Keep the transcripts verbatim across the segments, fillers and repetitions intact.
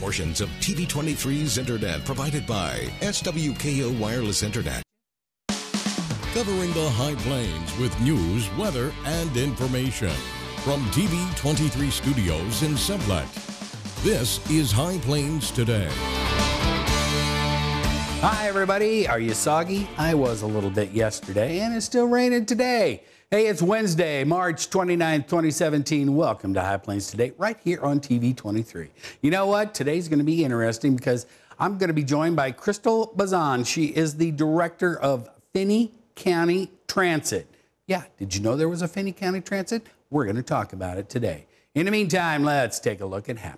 portions of T V twenty-three's internet provided by S W K O Wireless Internet. Covering the High Plains with news, weather, and information. From T V twenty-three Studios in Sublette, this is High Plains Today. Hi, everybody. Are you soggy? I was a little bit yesterday, and it's still raining today. Hey, it's Wednesday, March twenty-ninth, twenty seventeen. Welcome to High Plains Today, right here on T V twenty-three. You know what? Today's going to be interesting because I'm going to be joined by Chrystal Bazan. She is the director of Finney County Transit. Yeah, did you know there was a Finney County Transit? We're going to talk about it today. In the meantime, let's take a look at happenings.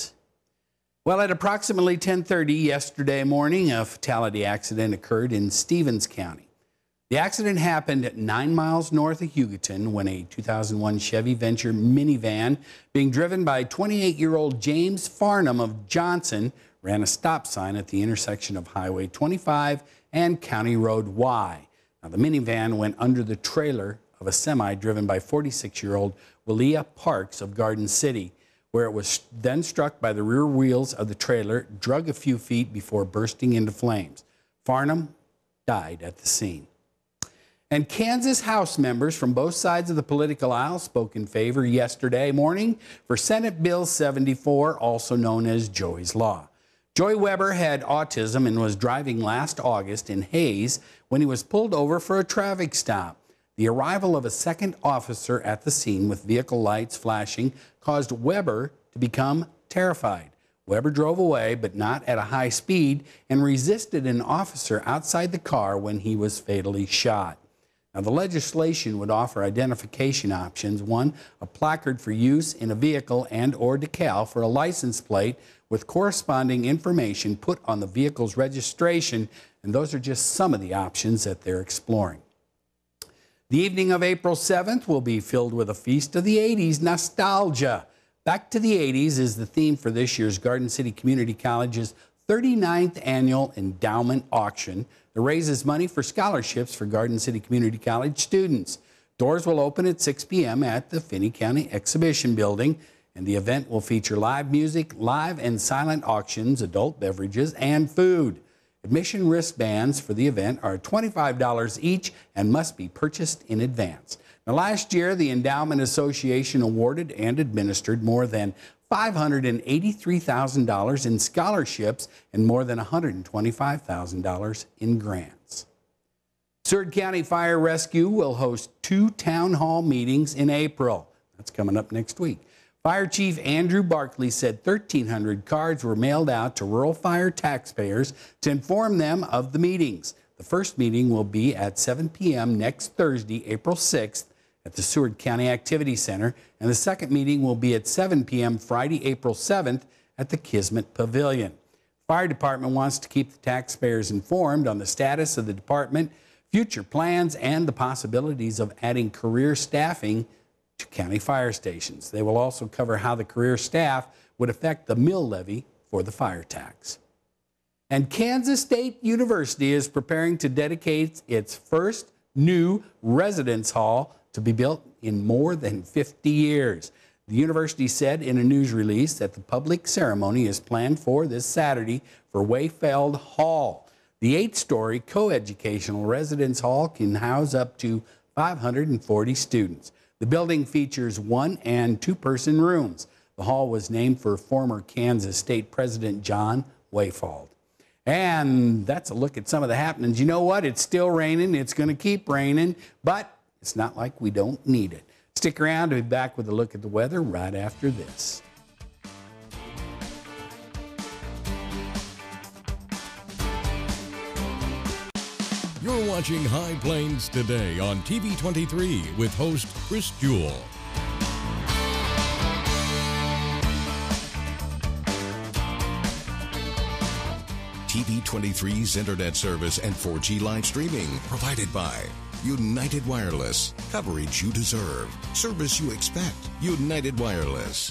Well, at approximately ten thirty yesterday morning, a fatality accident occurred in Stevens County. The accident happened at nine miles north of Hugoton when a two thousand one Chevy Venture minivan being driven by twenty-eight-year-old James Farnham of Johnson ran a stop sign at the intersection of Highway twenty-five and County Road Y. Now, the minivan went under the trailer of a semi driven by forty-six-year-old Willia Parks of Garden City, where it was then struck by the rear wheels of the trailer, drug a few feet before bursting into flames. Farnham died at the scene. And Kansas House members from both sides of the political aisle spoke in favor yesterday morning for Senate Bill seventy-four, also known as Joey's Law. Joey Weber had autism and was driving last August in Hayes when he was pulled over for a traffic stop. The arrival of a second officer at the scene with vehicle lights flashing caused Weber to become terrified. Weber drove away, but not at a high speed, and resisted an officer outside the car when he was fatally shot. Now, the legislation would offer identification options. One, a placard for use in a vehicle and or decal for a license plate with corresponding information put on the vehicle's registration, and those are just some of the options that they're exploring. The evening of April seventh will be filled with a feast of the eighties nostalgia. Back to the eighties is the theme for this year's Garden City Community College's thirty-ninth annual endowment auction that raises money for scholarships for Garden City Community College students. Doors will open at six p m at the Finney County Exhibition Building, and the event will feature live music, live and silent auctions, adult beverages, and food. Admission wristbands for the event are twenty-five dollars each and must be purchased in advance. Now, last year, the Endowment Association awarded and administered more than five hundred eighty-three thousand dollars in scholarships and more than one hundred twenty-five thousand dollars in grants. Seward County Fire Rescue will host two town hall meetings in April. That's coming up next week. Fire Chief Andrew Barkley said thirteen hundred cards were mailed out to rural fire taxpayers to inform them of the meetings. The first meeting will be at seven p m next Thursday, April sixth, at the Seward County Activity Center, and the second meeting will be at seven p m Friday, April seventh, at the Kismet Pavilion. The Fire Department wants to keep the taxpayers informed on the status of the department, future plans, and the possibilities of adding career staffing to county fire stations. They will also cover how the career staff would affect the mill levy for the fire tax. And Kansas State University is preparing to dedicate its first new residence hall to be built in more than fifty years. The university said in a news release that the public ceremony is planned for this Saturday for Wayfeld Hall. The eight-story coeducational residence hall can house up to five hundred forty students. The building features one and two-person rooms. The hall was named for former Kansas State President John Wayfald. And that's a look at some of the happenings. You know what? It's still raining. It's going to keep raining, but it's not like we don't need it. Stick around to be back with a look at the weather right after this. You're watching High Plains Today on T V twenty-three with host Chris Jewell. T V twenty-three's internet service and four G live streaming provided by United Wireless. Coverage you deserve. Service you expect. United Wireless.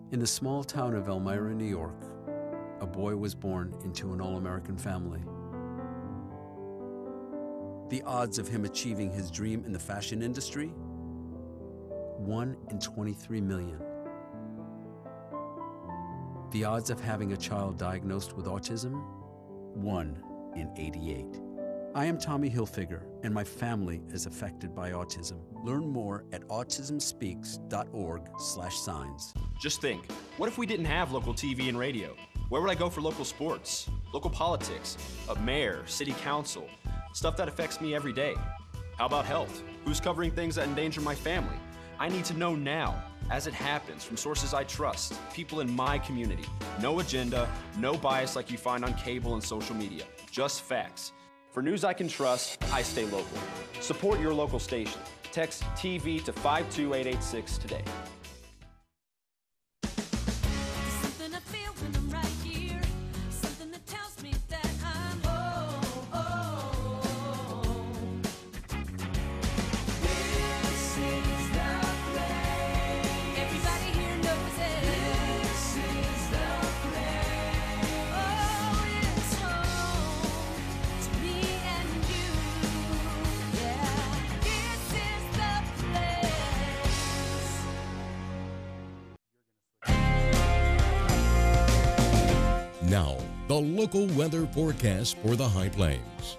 In the small town of Elmira, New York, a boy was born into an all-American family. The odds of him achieving his dream in the fashion industry? one in twenty-three million. The odds of having a child diagnosed with autism? one in eighty-eight. I am Tommy Hilfiger, and my family is affected by autism. Learn more at autism speaks dot org slash signs. Just think, what if we didn't have local T V and radio? Where would I go for local sports, local politics, a mayor, city council, stuff that affects me every day? How about health? Who's covering things that endanger my family? I need to know now, as it happens, from sources I trust, people in my community. No agenda, no bias like you find on cable and social media, just facts. For news I can trust, I stay local. Support your local station. Text T V to five two eight eight six today. Now, the local weather forecast for the High Plains.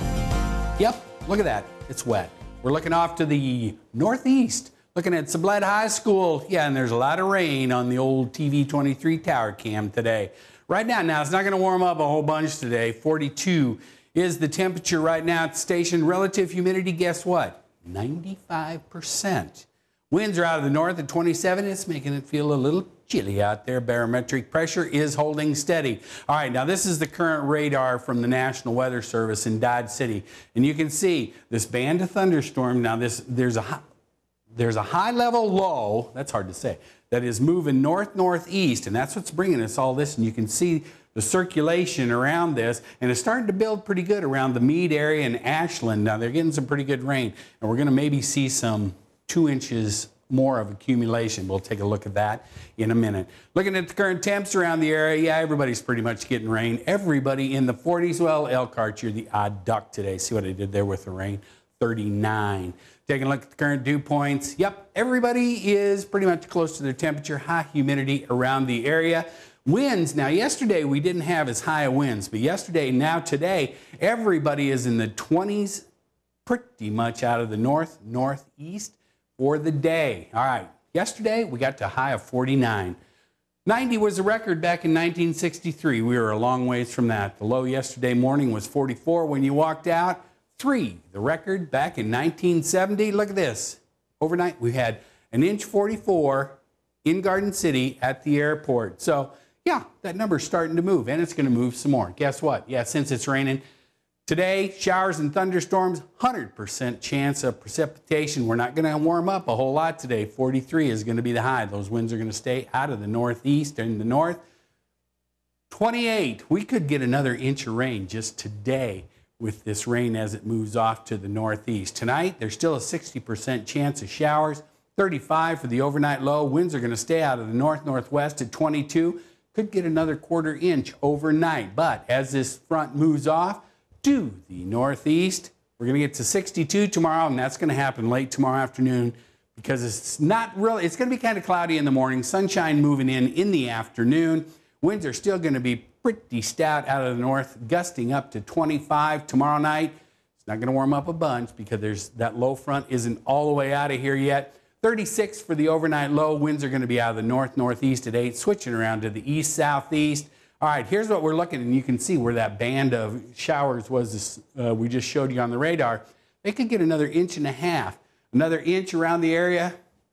Yep, look at that. It's wet. We're looking off to the northeast, looking at Sublette High School. Yeah, and there's a lot of rain on the old T V twenty-three tower cam today. Right now, now it's not going to warm up a whole bunch today. forty-two is the temperature right now at the station. Relative humidity, guess what? ninety-five percent. Winds are out of the north at twenty-seven. It's making it feel a little chilly out there. Barometric pressure is holding steady. All right, now this is the current radar from the National Weather Service in Dodge City. And you can see this band of thunderstorm. Now this there's a high, there's a high level low, that's hard to say, that is moving north-northeast, and that's what's bringing us all this. And you can see the circulation around this, and it's starting to build pretty good around the Meade area and Ashland. Now they're getting some pretty good rain, and we're going to maybe see some two inches more of accumulation. We'll take a look at that in a minute. Looking at the current temps around the area, yeah, everybody's pretty much getting rain. Everybody in the forties. Well, Elkhart, you're the odd duck today. See what I did there with the rain? thirty-nine. Taking a look at the current dew points. Yep, everybody is pretty much close to their temperature. High humidity around the area. Winds, now yesterday we didn't have as high winds, but yesterday, now today, everybody is in the twenties, pretty much out of the north, northeast for the day. All right, yesterday we got to a high of forty-nine. ninety was a record back in nineteen sixty-three. We were a long ways from that. The low yesterday morning was forty-four when you walked out. Three, the record back in nineteen seventy. Look at this. Overnight we had an inch forty-four in Garden City at the airport. So yeah, that number's starting to move, and it's going to move some more. Guess what? Yeah, since it's raining, today, showers and thunderstorms, one hundred percent chance of precipitation. We're not going to warm up a whole lot today. forty-three is going to be the high. Those winds are going to stay out of the northeast and the north. twenty-eight, we could get another inch of rain just today with this rain as it moves off to the northeast. Tonight, there's still a sixty percent chance of showers. thirty-five for the overnight low. Winds are going to stay out of the north-northwest at twenty-two. Could get another quarter inch overnight. But as this front moves off to the northeast, we're going to get to sixty-two tomorrow, and that's going to happen late tomorrow afternoon because it's not really, it's going to be kind of cloudy in the morning, sunshine moving in in the afternoon. Winds are still going to be pretty stout out of the north, gusting up to twenty-five tomorrow night. It's not going to warm up a bunch because there's that low front isn't all the way out of here yet. thirty-six for the overnight low. Winds are going to be out of the north-northeast at eight, switching around to the east-southeast. All right, here's what we're looking at, and you can see where that band of showers was this, uh, we just showed you on the radar. They could get another inch and a half, another inch around the area.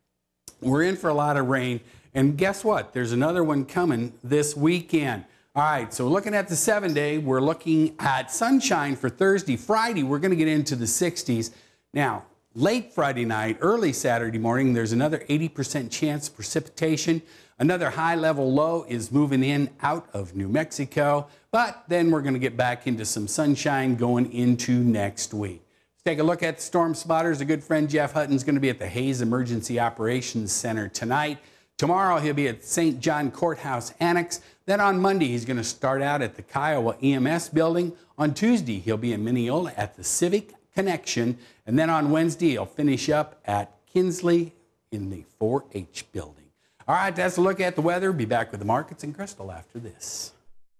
We're in for a lot of rain, and guess what? There's another one coming this weekend. All right, so looking at the seven-day, we're looking at sunshine for Thursday. Friday, we're going to get into the sixties. Now, late Friday night, early Saturday morning, there's another eighty percent chance of precipitation. Another high-level low is moving in out of New Mexico, but then we're going to get back into some sunshine going into next week. Let's take a look at the storm spotters. A good friend, Jeff Hutton's going to be at the Hayes Emergency Operations Center tonight. Tomorrow he'll be at Saint John Courthouse Annex. Then on Monday he's going to start out at the Kiowa E M S building. On Tuesday he'll be in Mineola at the Civic Connection. And then on Wednesday he'll finish up at Kinsley in the four H building. All right, that's a look at the weather. Be back with the markets and Chrystal after this.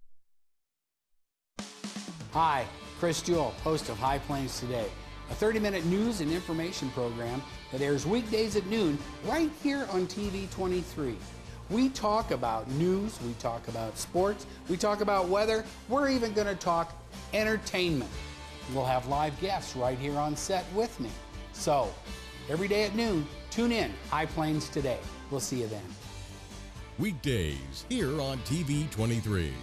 Hi, Chris Jewell, host of High Plains Today, a thirty minute news and information program that airs weekdays at noon right here on T V twenty-three. We talk about news, we talk about sports, we talk about weather, we're even going to talk entertainment. We'll have live guests right here on set with me. So, every day at noon, tune in, High Plains Today. We'll see you then. Weekdays here on T V twenty-three.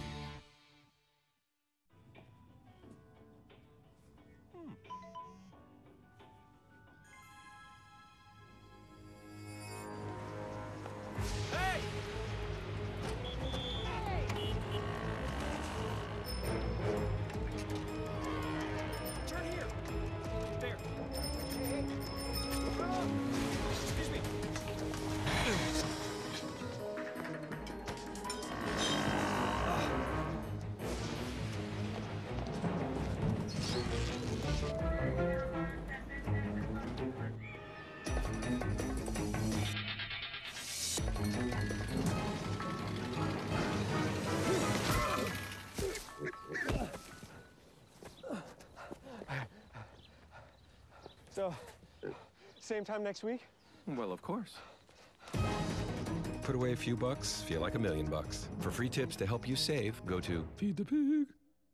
So, same time next week? Well, of course. Put away a few bucks, feel like a million bucks. For free tips to help you save, go to Feed the Pig.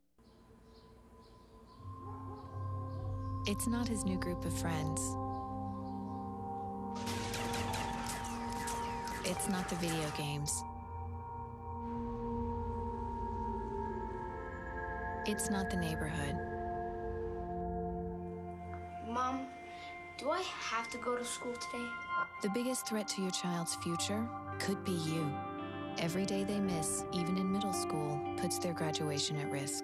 It's not his new group of friends. It's not the video games. It's not the neighborhood. Mom, do I have to go to school today? The biggest threat to your child's future could be you. Every day they miss, even in middle school, puts their graduation at risk.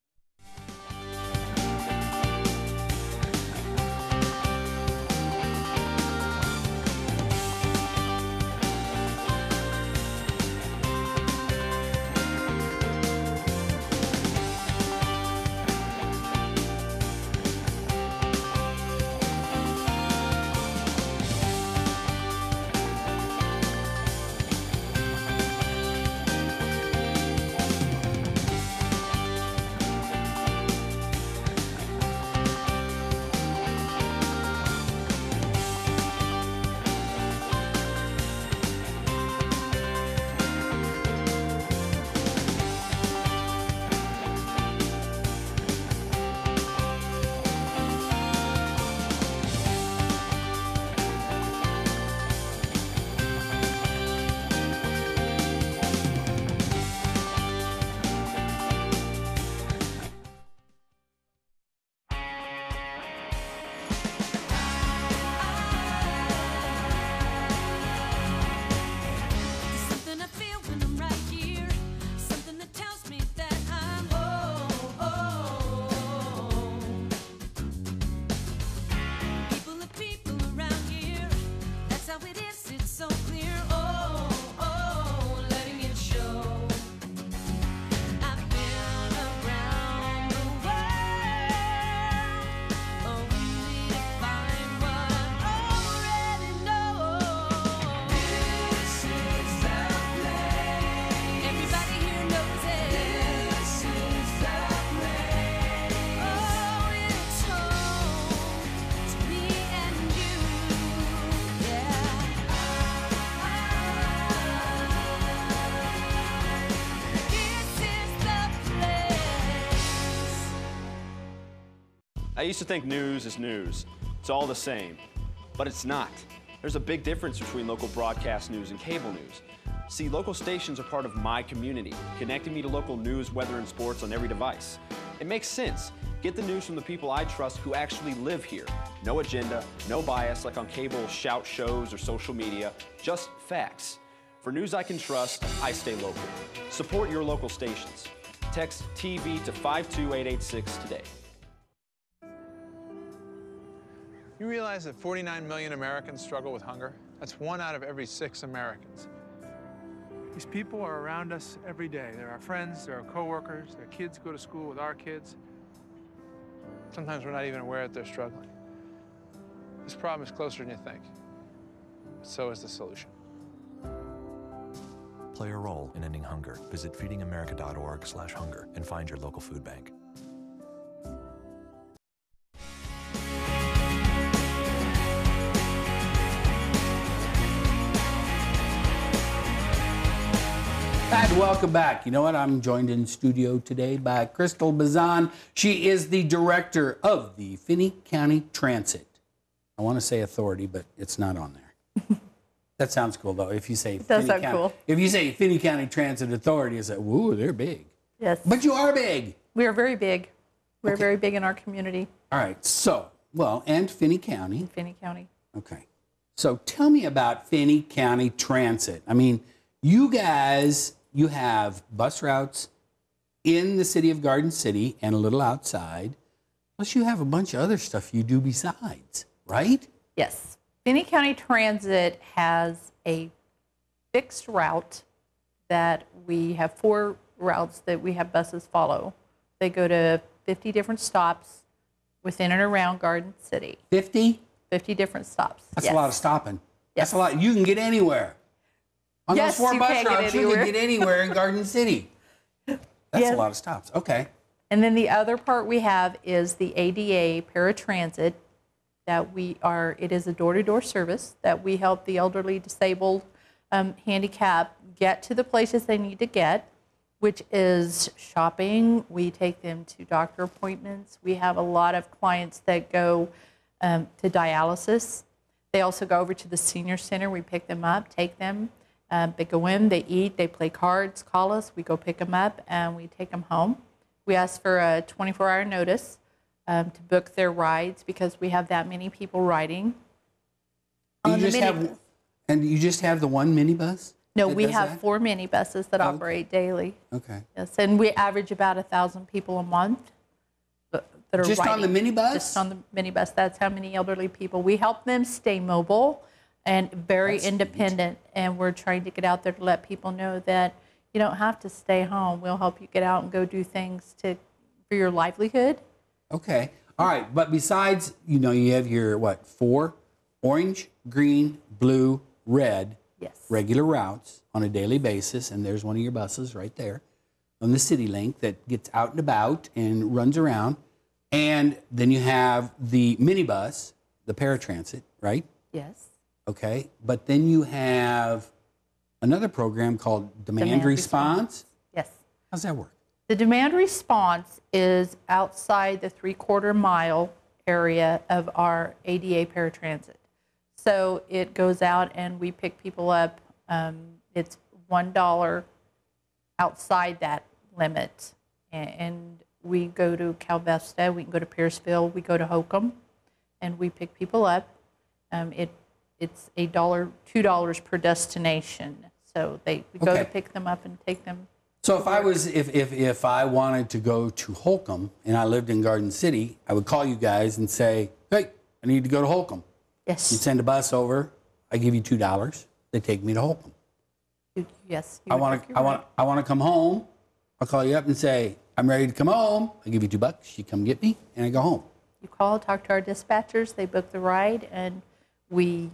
I used to think news is news. It's all the same. But it's not. There's a big difference between local broadcast news and cable news. See, local stations are part of my community, connecting me to local news, weather, and sports on every device. It makes sense. Get the news from the people I trust who actually live here. No agenda, no bias like on cable shout shows or social media, just facts. For news I can trust, I stay local. Support your local stations. Text T V to five two eight eight six today. You realize that forty-nine million Americans struggle with hunger? That's one out of every six Americans. These people are around us every day. They're our friends, they're our coworkers, their kids go to school with our kids. Sometimes we're not even aware that they're struggling. This problem is closer than you think. So is the solution. Play a role in ending hunger. Visit feeding america dot org slash hunger and find your local food bank. And welcome back. You know what? I'm joined in studio today by Chrystal Bazan. She is the director of the Finney County Transit. I want to say authority, but it's not on there. That sounds cool, though. If you say it does Finney sound County, cool. If you say Finney County Transit Authority, it's like, woo, they're big. Yes. But you are big. We are very big. We're Okay. very big in our community. All right. So, well, and Finney County. Finney County. Okay. So tell me about Finney County Transit. I mean, you guys, you have bus routes in the city of Garden City and a little outside. Plus, you have a bunch of other stuff you do besides, right? Yes. Finney County Transit has a fixed route that we have four routes that we have buses follow. They go to fifty different stops within and around Garden City. fifty? fifty different stops. That's yes. a lot of stopping. Yes. That's a lot. You can get anywhere. On Yes, those four you bus can get routes, you anywhere. can get anywhere in Garden City. That's Yes. a lot of stops. Okay. And then the other part we have is the A D A Paratransit that we are, it is a door-to-door service that we help the elderly, disabled, um, handicapped get to the places they need to get, which is shopping. We take them to doctor appointments. We have a lot of clients that go um, to dialysis. They also go over to the senior center. We pick them up, take them. Um, they go in, they eat, they play cards, call us. We go pick them up, and we take them home. We ask for a twenty-four hour notice um, to book their rides because we have that many people riding. You On the just have, minibus. and you just have the one minibus? No, that we does have that? four minibuses that Okay. operate daily. Okay. Yes, and we average about a thousand people a month that that are Just on riding. the minibus? Just on the minibus. That's how many elderly people. We help them stay mobile and very That's neat. independent. And we're trying to get out there to let people know that you don't have to stay home. We'll help you get out and go do things to for your livelihood. Okay. All right. But besides, you know, you have your, what, four? Orange, green, blue, red. Yes. Regular routes on a daily basis. And there's one of your buses right there on the City Link that gets out and about and runs around. And then you have the minibus, the Paratransit, right? Yes. Okay. But then you have another program called Demand, Demand Response. Response. Yes. How's that work? The demand response is outside the three-quarter mile area of our A D A Paratransit. So it goes out and we pick people up. Um, it's one dollar outside that limit. And, and we go to Calvesta, we can go to Pierceville, we go to Holcomb, and we pick people up. Um, it It's a dollar, two dollars per destination. So they we go Okay. to pick them up and take them. So if I was, if, if, if I wanted to go to Holcomb and I lived in Garden City, I would call you guys and say, hey, I need to go to Holcomb. Yes. You'd send a bus over. I give you two dollars. They take me to Holcomb. You- Yes. you I would want book to, your I want, ride. I want to come home. I'll call you up and say, I'm ready to come home. I give you two bucks. You come get me, and I go home. You call, talk to our dispatchers, they book the ride, and we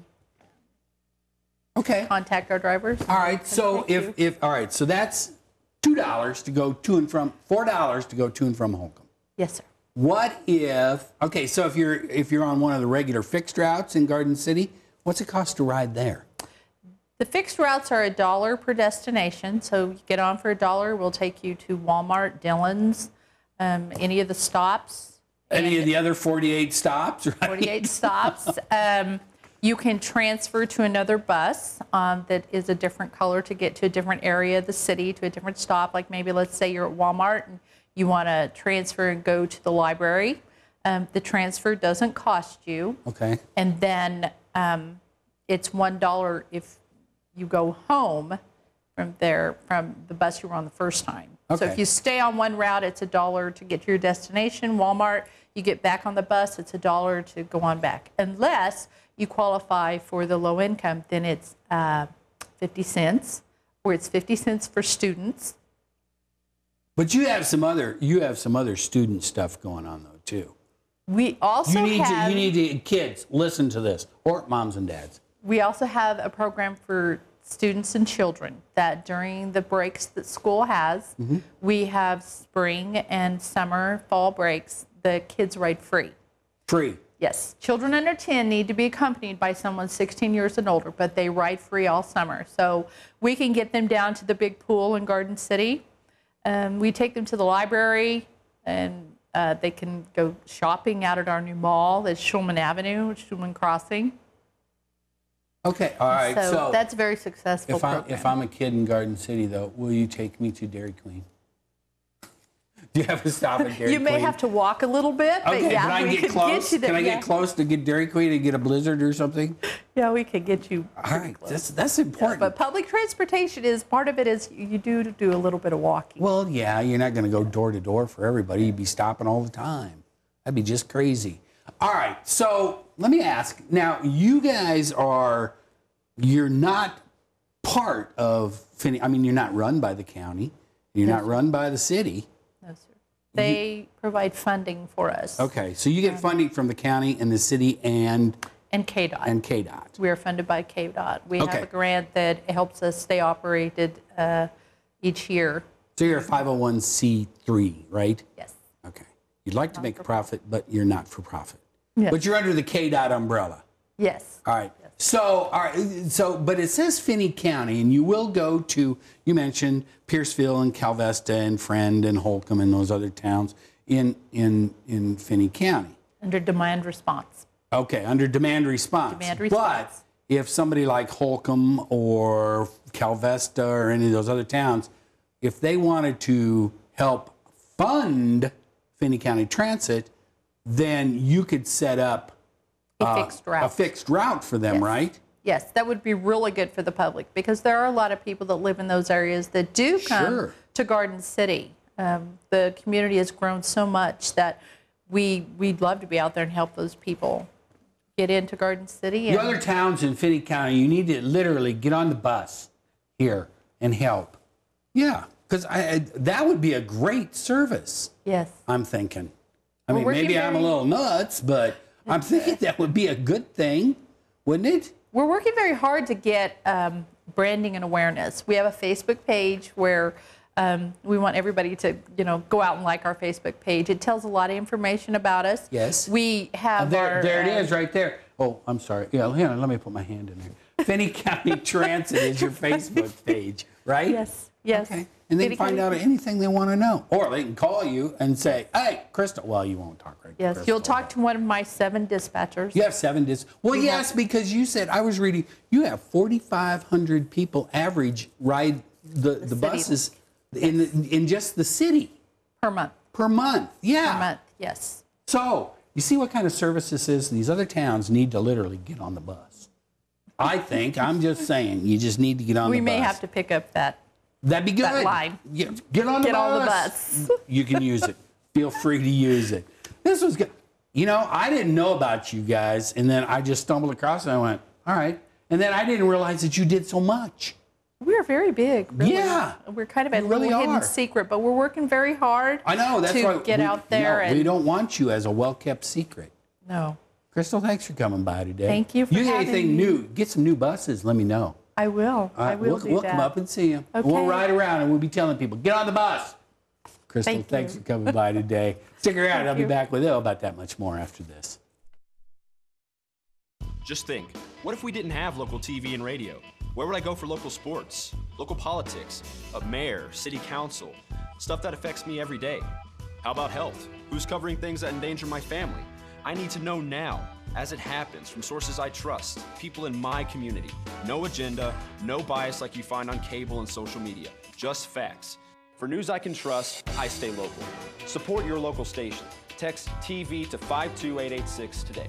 Okay. contact our drivers. All right. So Thank if, you. if, all right. So that's two dollars to go to and from, four dollars to go to and from Holcomb. Yes, sir. What if, okay, so if you're, if you're on one of the regular fixed routes in Garden City, what's it cost to ride there? The fixed routes are a dollar per destination. So you get on for a dollar, we'll take you to Walmart, Dillon's, um, any of the stops. Any of And the other forty-eight stops, right? forty-eight stops. Um, you can transfer to another bus um, that is a different color to get to a different area of the city, to a different stop. Like maybe let's say you're at Walmart and you want to transfer and go to the library. Um, the transfer doesn't cost you. Okay. And then um, it's one dollar if you go home from there, from the bus you were on the first time. So Okay. if you stay on one route, it's a dollar to get to your destination. Walmart, you get back on the bus, it's a dollar to go on back. Unless you qualify for the low income, then it's uh, fifty cents. where it's fifty cents for students. But you have some other you have some other student stuff going on though too. We also you need have to, you need to kids listen to this, or moms and dads. We also have a program for students and children that during the breaks that school has, Mm-hmm. we have spring and summer, fall breaks. The kids ride free. Free. Yes, children under ten need to be accompanied by someone sixteen years and older, but they ride free all summer. So we can get them down to the big pool in Garden City. Um, we take them to the library, and uh, they can go shopping out at our new mall at Schulman Avenue, Schulman Crossing. Okay, all right. So, So, that's a very successful if I'm program. if I'm a kid in Garden City though, will you take me to Dairy Queen? Do you have to stop at Dairy you Queen? may have to walk a little bit, but Okay, yeah, can I we get could close? get you there. Can I yeah. get close to get Dairy Queen and get a blizzard or something? Yeah, we could get you. All right, that's that's important. But public transportation is part of it. Is you do do a little bit of walking. Well, yeah, you're not going to go door to door for everybody. You'd be stopping all the time. That'd be just crazy. All right, so let me ask. Now, you guys are, you're not part of Finney. I mean, you're not run by the county. You're No, not sir. run by the city. No, sir. They provide funding for us. Okay, so you get funding from the county and the city and And K DOT. and K DOT. We are funded by K DOT. We Okay. have a grant that helps us stay operated uh, each year. So you're a five oh one c three, right? Yes. Okay. You'd like to make a profit, but you're not for profit. Yes. But you're under the K DOT umbrella. Yes. All right. So, all right. So, but it says Finney County, and you will go to, you mentioned Pierceville and Calvesta and Friend and Holcomb and those other towns in in in Finney County. Under demand response. Okay, under demand response. Demand response. But if somebody like Holcomb or Calvesta or any of those other towns, if they wanted to help fund Finney County Transit, then you could set up A uh, fixed route. a fixed route for them, Yes. right? Yes, that would be really good for the public because there are a lot of people that live in those areas that do come Sure. to Garden City. Um, the community has grown so much that we, we'd love to be out there and help those people get into Garden City. And The other towns in Finney County, you need to literally get on the bus here and help. Yeah, because that would be a great service, yes. I'm thinking. I We're mean, working maybe I'm a very- little nuts, but I'm thinking that would be a good thing, wouldn't it? We're working very hard to get um, branding and awareness. We have a Facebook page where um, we want everybody to, you know, go out and like our Facebook page. It tells a lot of information about us. Yes. We have there our, there it uh, is right there. Oh, I'm sorry. Yeah, here, let me put my hand in there. Finney County Transit is your Facebook page, right? Yes, yes. Okay. And they Finney can find County- out anything they want to know. Or they can call you and say, hey, Chrystal. Well, you won't talk right to Yes, Chrystal. you'll talk to one of my seven dispatchers. You have seven dis. Well, We yes, have- because you said, I was reading, you have forty-five hundred people average ride the, the, city. buses in, the, in just the city Per month. per month. Yeah. Per month, yes. So, you see what kind of service this is? These other towns need to literally get on the bus. I think, I'm just saying, you just need to get on We the bus. may have to pick up that. That'd be good. that line. Yeah, get on the Get bus. on the bus. You can use it. Feel free to use it. This was good. You know, I didn't know about you guys, and then I just stumbled across it and I went, all right. And then I didn't realize that you did so much. We're very big. Really. Yeah. We're kind of a You really little hidden are. secret, but we're working very hard I know. That's to why get we, out there. no, and we don't want you as a well-kept secret. No. Chrystal, thanks for coming by today. Thank you for You get having anything me. new, get some new buses, let me know. I will. All I right, will we'll, do we'll that. come up and see you. Okay. We'll ride around and we'll be telling people, get on the bus. Chrystal, Thank thanks you. for coming by today. Stick around. Thank I'll be you. back with you about that much more after this. Just think, what if we didn't have local T V and radio? Where would I go for local sports, local politics, a mayor, city council, stuff that affects me every day? How about health? Who's covering things that endanger my family? I need to know now, as it happens, from sources I trust, people in my community. No agenda, no bias like you find on cable and social media, just facts. For news I can trust, I stay local. Support your local station. Text T V to five two eight eight six today.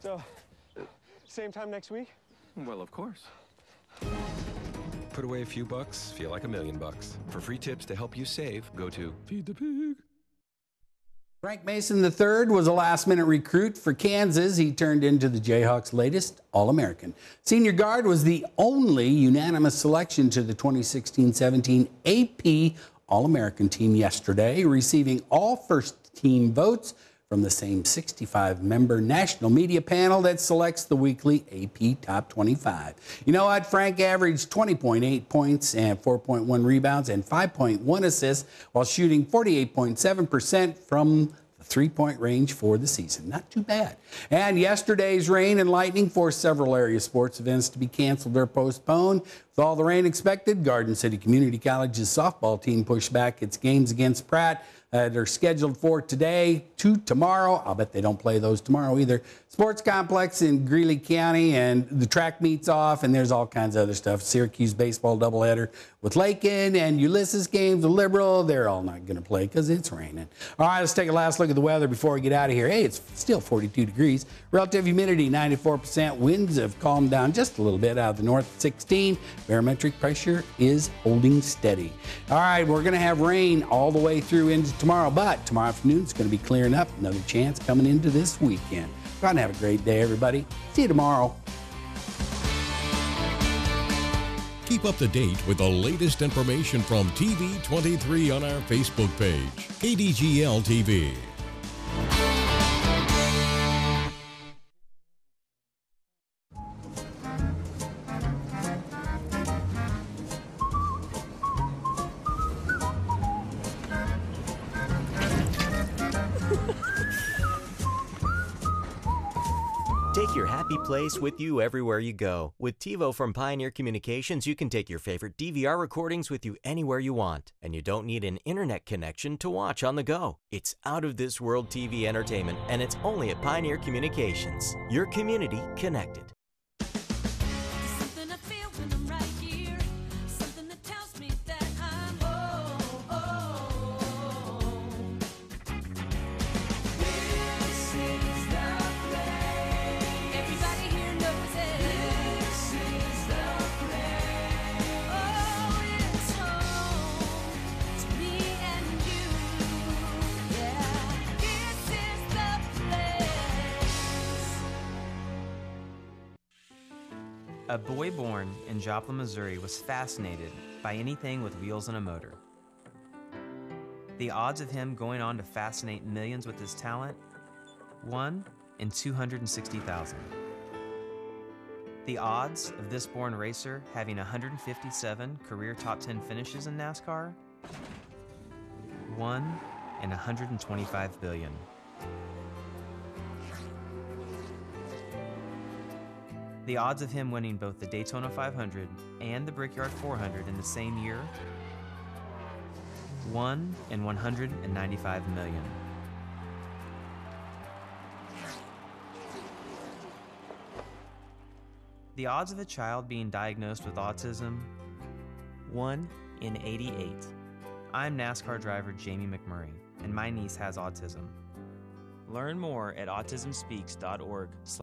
So, same time next week? Well, of course. Put away a few bucks, feel like a million bucks. For free tips to help you save, go to Feed the Pig. Frank Mason the third was a last-minute recruit for Kansas. He turned into the Jayhawks' latest All-American. Senior guard was the only unanimous selection to the twenty sixteen seventeen A P All-American team yesterday, receiving all first-team votes from the same sixty-five member national media panel that selects the weekly A P Top twenty-five. You know what? Frank averaged twenty point eight points and four point one rebounds and five point one assists while shooting forty-eight point seven percent from the three-point range for the season. Not too bad. And yesterday's rain and lightning forced several area sports events to be canceled or postponed. With all the rain expected, Garden City Community College's softball team pushed back its games against Pratt. Uh, they're scheduled for today to tomorrow. I'll bet they don't play those tomorrow either. Sports complex in Greeley County, and the track meets off, and there's all kinds of other stuff. Syracuse baseball doubleheader with Lakin, and Ulysses games with Liberal. They're all not going to play because it's raining. All right, let's take a last look at the weather before we get out of here. Hey, it's still forty-two degrees. Relative humidity, ninety-four percent. Winds have calmed down just a little bit out of the north, sixteen. Barometric pressure is holding steady. All right, we're going to have rain all the way through into tomorrow, but tomorrow afternoon it's going to be clearing up. Another chance coming into this weekend. Go out and have a great day, everybody. See you tomorrow. Keep up to date with the latest information from T V twenty-three on our Facebook page, K D G L T V. Take your happy place with you everywhere you go. With TiVo from Pioneer Communications, you can take your favorite D V R recordings with you anywhere you want. And you don't need an internet connection to watch on the go. It's out-of-this-world T V entertainment, and it's only at Pioneer Communications. Your community connected. A boy born in Joplin, Missouri was fascinated by anything with wheels and a motor. The odds of him going on to fascinate millions with his talent? one in two hundred sixty thousand. The odds of this born racer having one hundred fifty-seven career top ten finishes in NASCAR? one in one hundred twenty-five billion. The odds of him winning both the Daytona five hundred and the Brickyard four hundred in the same year? one in one hundred ninety-five million. The odds of a child being diagnosed with autism? one in eighty-eight. I'm NASCAR driver Jamie McMurray, and my niece has autism. Learn more at autism speaks dot org.